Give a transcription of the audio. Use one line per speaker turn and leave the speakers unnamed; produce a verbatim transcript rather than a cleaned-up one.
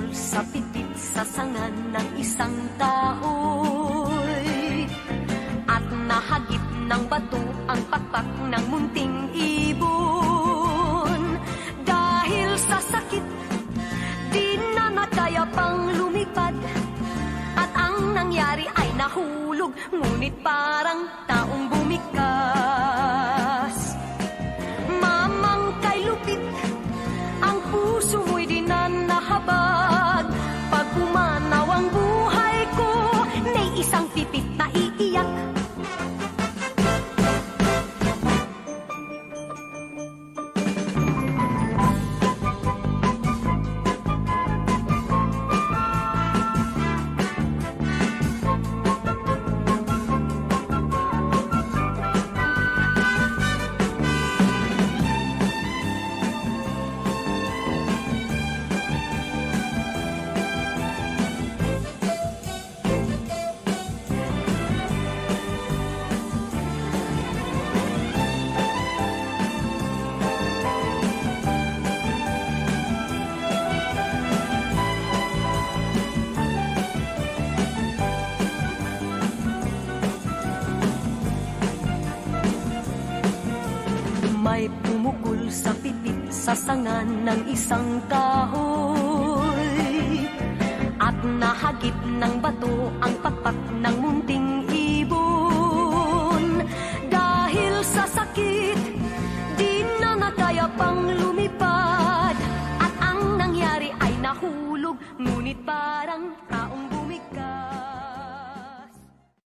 pumukol sa pipit sa sangan ng isang kahoy. At nahagip ng bato ang pakpak ng munting ibon. Dahil sa sakit, di na nakaya pang lumipad. At ang nangyari ay nahulog, ngunit parang taong bumikas. Mamang kay lupit, ang puso mo'y di na nahabag. Pag pumanaw ang buhay ko, may isang pipit na iiyak. May pumukol sa pipit sa sangan ng isang kahoy. At nahagip ng bato ang pakpak ng munting